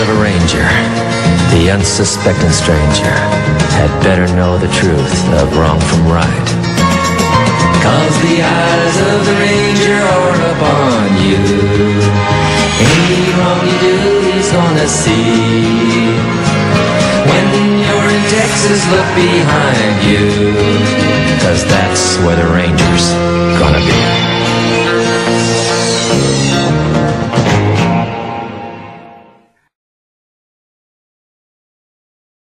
of a ranger, the unsuspecting stranger, had better know the truth of wrong from right. 'Cause the eyes of the ranger are upon you. Any wrong you do, he's gonna see. When you're in Texas, look behind you.